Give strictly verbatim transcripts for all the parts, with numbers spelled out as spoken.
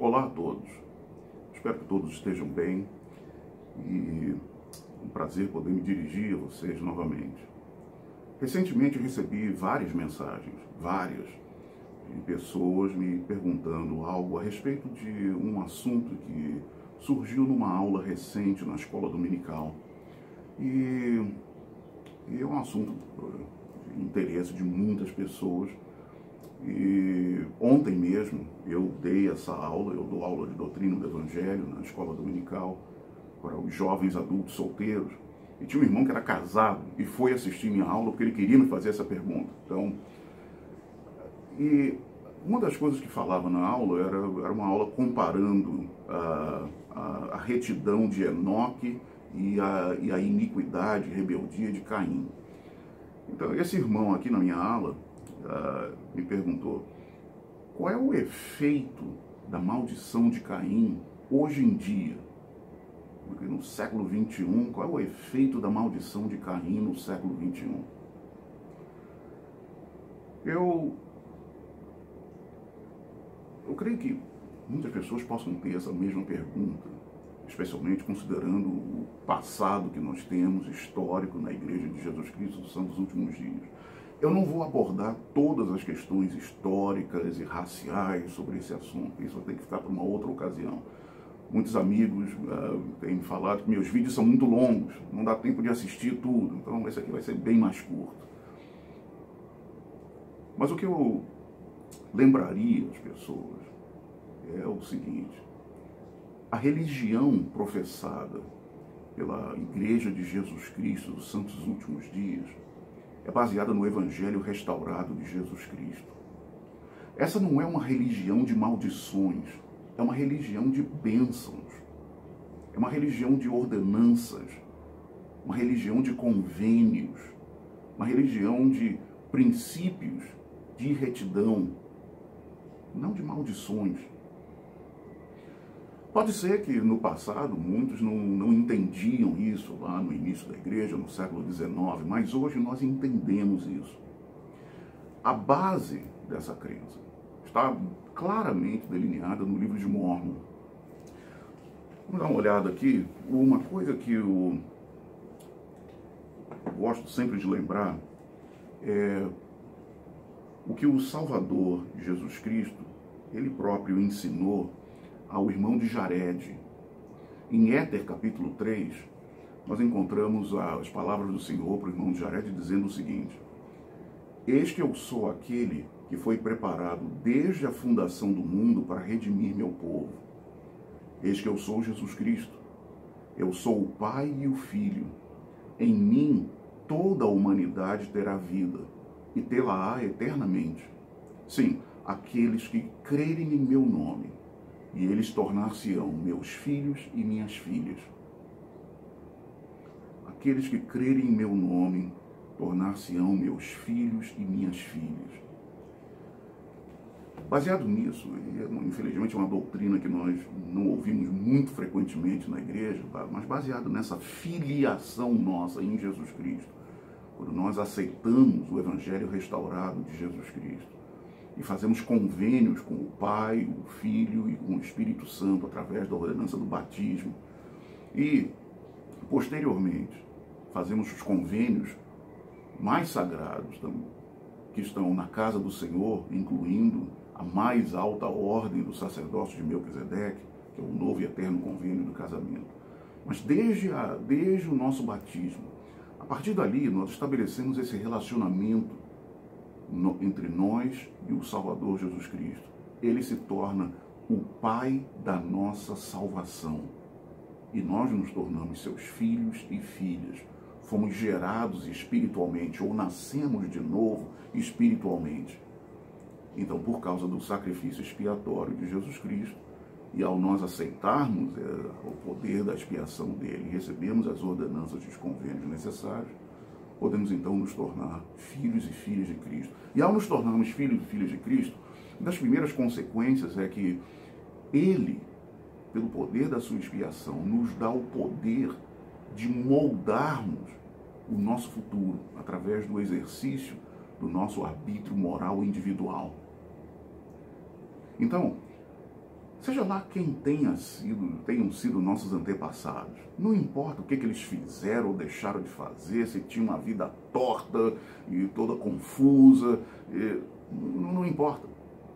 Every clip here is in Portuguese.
Olá a todos, espero que todos estejam bem e é um prazer poder me dirigir a vocês novamente. Recentemente recebi várias mensagens, várias, de pessoas me perguntando algo a respeito de um assunto que surgiu numa aula recente na escola dominical. E, e é um assunto de interesse de muitas pessoas. E ontem mesmo eu dei essa aula, eu dou aula de doutrina do Evangelho na escola dominical para os jovens adultos solteiros. E tinha um irmão que era casado e foi assistir minha aula porque ele queria me fazer essa pergunta. Então, e uma das coisas que falava na aula era, era uma aula comparando a, a, a retidão de Enoque e a, e a iniquidade, rebeldia de Caim. Então, esse irmão aqui na minha aula uh, me perguntou qual é o efeito da maldição de Caim hoje em dia. Porque no século vinte e um, qual é o efeito da maldição de Caim no século vinte e um? Eu, eu creio que muitas pessoas possam ter essa mesma pergunta, especialmente considerando o passado que nós temos, histórico, na Igreja de Jesus Cristo dos Santos Últimos Dias. Eu não vou abordar todas as questões históricas e raciais sobre esse assunto, isso vai ter que ficar para uma outra ocasião. Muitos amigos uh, têm falado que meus vídeos são muito longos, não dá tempo de assistir tudo, então esse aqui vai ser bem mais curto. Mas o que eu lembraria às pessoas é o seguinte: a religião professada pela Igreja de Jesus Cristo dos Santos Últimos Dias é baseada no Evangelho restaurado de Jesus Cristo. Essa não é uma religião de maldições, é uma religião de bênçãos, é uma religião de ordenanças, uma religião de convênios, uma religião de princípios de retidão, não de maldições. Pode ser que no passado muitos não, não entendiam isso lá no início da igreja, no século dezenove, mas hoje nós entendemos isso. A base dessa crença está claramente delineada no livro de Mórmon. Vamos dar uma olhada aqui. Uma coisa que eu gosto sempre de lembrar é o que o Salvador Jesus Cristo, ele próprio ensinou ao irmão de Jared. Em Éter, capítulo três, nós encontramos as palavras do Senhor para o irmão de Jared dizendo o seguinte: eis que eu sou aquele que foi preparado desde a fundação do mundo para redimir meu povo. Eis que eu sou Jesus Cristo. Eu sou o Pai e o Filho. Em mim toda a humanidade terá vida e tê-la-á eternamente. Sim, aqueles que crerem em meu nome, e eles tornar-se-ão meus filhos e minhas filhas. Aqueles que crerem em meu nome, tornar-se-ão meus filhos e minhas filhas. Baseado nisso, e infelizmente é uma doutrina que nós não ouvimos muito frequentemente na igreja, mas baseado nessa filiação nossa em Jesus Cristo, quando nós aceitamos o Evangelho restaurado de Jesus Cristo, e fazemos convênios com o Pai, o Filho e com o Espírito Santo através da ordenança do batismo. E, posteriormente, fazemos os convênios mais sagrados que estão na casa do Senhor, incluindo a mais alta ordem do sacerdócio de Melquisedeque, que é o novo e eterno convênio do casamento. Mas desde, a, desde o nosso batismo, a partir dali nós estabelecemos esse relacionamento No, entre nós e o Salvador Jesus Cristo. Ele se torna o Pai da nossa salvação. E nós nos tornamos seus filhos e filhas. Fomos gerados espiritualmente, ou nascemos de novo espiritualmente. Então, por causa do sacrifício expiatório de Jesus Cristo, e ao nós aceitarmos é, o poder da expiação dele, recebemos as ordenanças e os convênios necessários, podemos então nos tornar filhos e filhas de Cristo. E ao nos tornarmos filhos e filhas de Cristo, uma das primeiras consequências é que Ele, pelo poder da sua expiação, nos dá o poder de moldarmos o nosso futuro através do exercício do nosso arbítrio moral individual. Então, Seja lá quem tenha sido, tenham sido nossos antepassados, não importa o que, que eles fizeram ou deixaram de fazer, se tinha uma vida torta e toda confusa, e, não, não importa.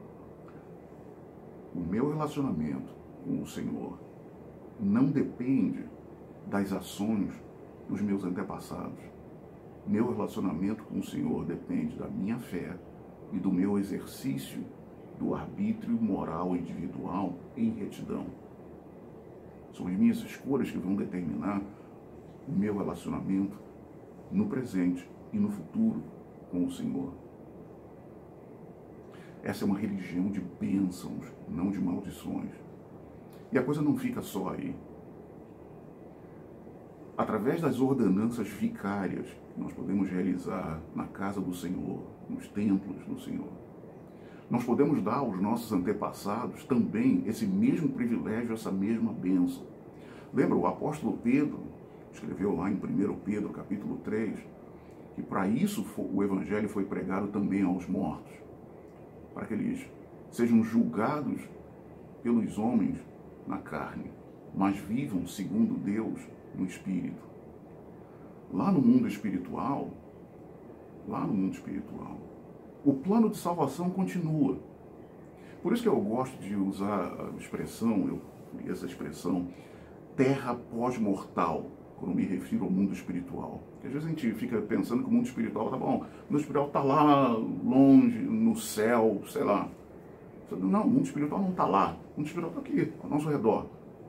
O meu relacionamento com o Senhor não depende das ações dos meus antepassados. Meu relacionamento com o Senhor depende da minha fé e do meu exercício do arbítrio moral individual em retidão. São as minhas escolhas que vão determinar o meu relacionamento no presente e no futuro com o Senhor. Essa é uma religião de bênçãos, não de maldições. E a coisa não fica só aí. Através das ordenanças vicárias que nós podemos realizar na casa do Senhor, nos templos do Senhor, nós podemos dar aos nossos antepassados também esse mesmo privilégio, essa mesma bênção. Lembra, o apóstolo Pedro escreveu lá em primeiro Pedro, capítulo três, que para isso o evangelho foi pregado também aos mortos, para que eles sejam julgados pelos homens na carne, mas vivam segundo Deus no Espírito. Lá no mundo espiritual, lá no mundo espiritual, o plano de salvação continua. Por isso que eu gosto de usar a expressão, eu li essa expressão, terra pós-mortal, quando me refiro ao mundo espiritual. Porque às vezes a gente fica pensando que o mundo espiritual, tá bom, o mundo espiritual está lá, longe, no céu, sei lá. Não, o mundo espiritual não está lá. O mundo espiritual está aqui, ao nosso redor.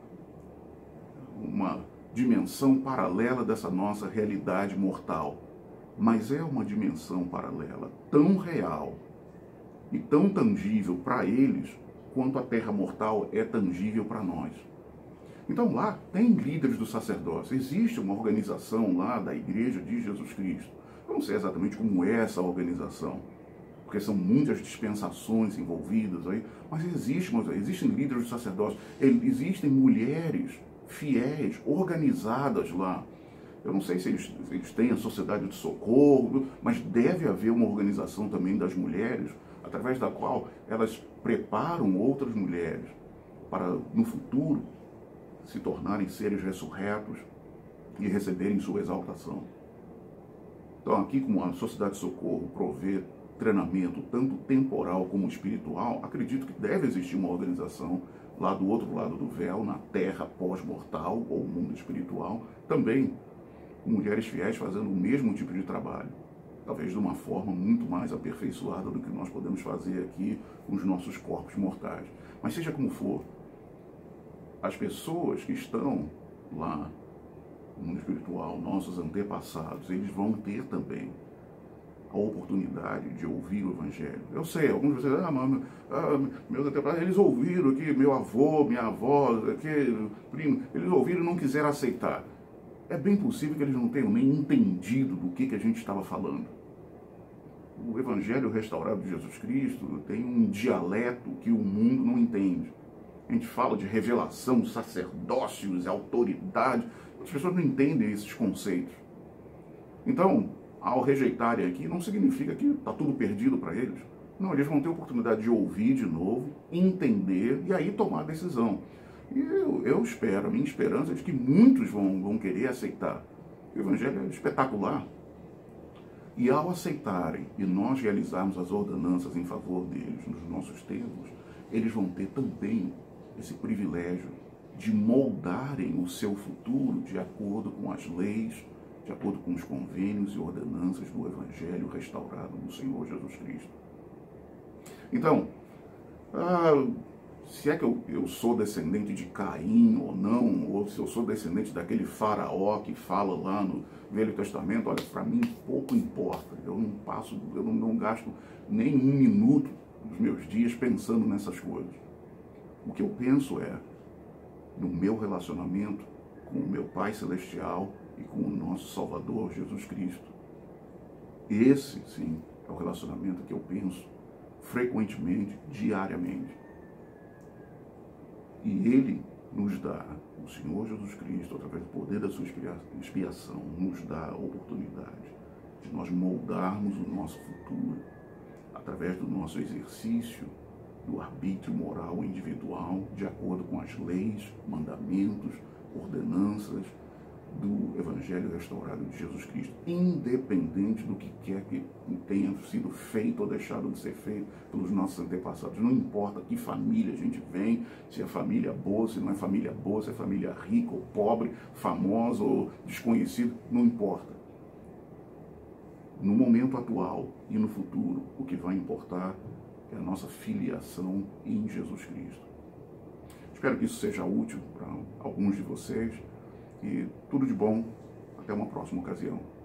Uma dimensão paralela dessa nossa realidade mortal. Mas é uma dimensão paralela tão real e tão tangível para eles quanto a terra mortal é tangível para nós. Então lá tem líderes do sacerdócio, existe uma organização lá da Igreja de Jesus Cristo. Eu não sei exatamente como é essa organização, porque são muitas dispensações envolvidas aí, mas existe, mas existem líderes do sacerdócio, existem mulheres fiéis, organizadas lá. Eu não sei se eles, se eles têm a sociedade de socorro, mas deve haver uma organização também das mulheres, através da qual elas preparam outras mulheres para, no futuro, se tornarem seres ressurretos e receberem sua exaltação. Então, aqui, como a sociedade de socorro provê treinamento, tanto temporal como espiritual, acredito que deve existir uma organização lá do outro lado do véu, na terra pós-mortal, ou mundo espiritual, também mulheres fiéis fazendo o mesmo tipo de trabalho, talvez de uma forma muito mais aperfeiçoada do que nós podemos fazer aqui com os nossos corpos mortais. Mas seja como for, as pessoas que estão lá no mundo espiritual, nossos antepassados, eles vão ter também a oportunidade de ouvir o Evangelho. Eu sei, alguns de vocês, ah, mas, ah, meus antepassados, eles ouviram aqui, meu avô, minha avó, aqui, primo, eles ouviram e não quiseram aceitar. É bem possível que eles não tenham nem entendido do que, que a gente estava falando. O Evangelho restaurado de Jesus Cristo tem um dialeto que o mundo não entende. A gente fala de revelação, sacerdócios, autoridade. As pessoas não entendem esses conceitos. Então, ao rejeitarem aqui, não significa que está tudo perdido para eles. Não, eles vão ter a oportunidade de ouvir de novo, entender e aí tomar a decisão. E eu, eu espero, a minha esperança é de que muitos vão, vão querer aceitar. O Evangelho é espetacular. E ao aceitarem e nós realizarmos as ordenanças em favor deles nos nossos templos, eles vão ter também esse privilégio de moldarem o seu futuro de acordo com as leis, de acordo com os convênios e ordenanças do Evangelho restaurado do Senhor Jesus Cristo. Então, ah, se é que eu, eu sou descendente de Caim ou não, ou se eu sou descendente daquele faraó que fala lá no Velho Testamento, olha, para mim pouco importa. Eu não passo, eu não, não gasto nem um minuto dos meus dias pensando nessas coisas. O que eu penso é no meu relacionamento com o meu Pai Celestial e com o nosso Salvador Jesus Cristo. Esse, sim, é o relacionamento que eu penso frequentemente, diariamente. E Ele nos dá, o Senhor Jesus Cristo, através do poder da sua expiação, nos dá a oportunidade de nós moldarmos o nosso futuro através do nosso exercício do arbítrio moral individual, de acordo com as leis, mandamentos, ordenanças do Evangelho restaurado de Jesus Cristo, independente do que quer que tenha sido feito ou deixado de ser feito pelos nossos antepassados. Não importa que família a gente vem, se é família boa, se não é família boa, se é família rica ou pobre, famosa ou desconhecida, não importa. No momento atual e no futuro, o que vai importar é a nossa filiação em Jesus Cristo. Espero que isso seja útil para alguns de vocês. E tudo de bom. Até uma próxima ocasião.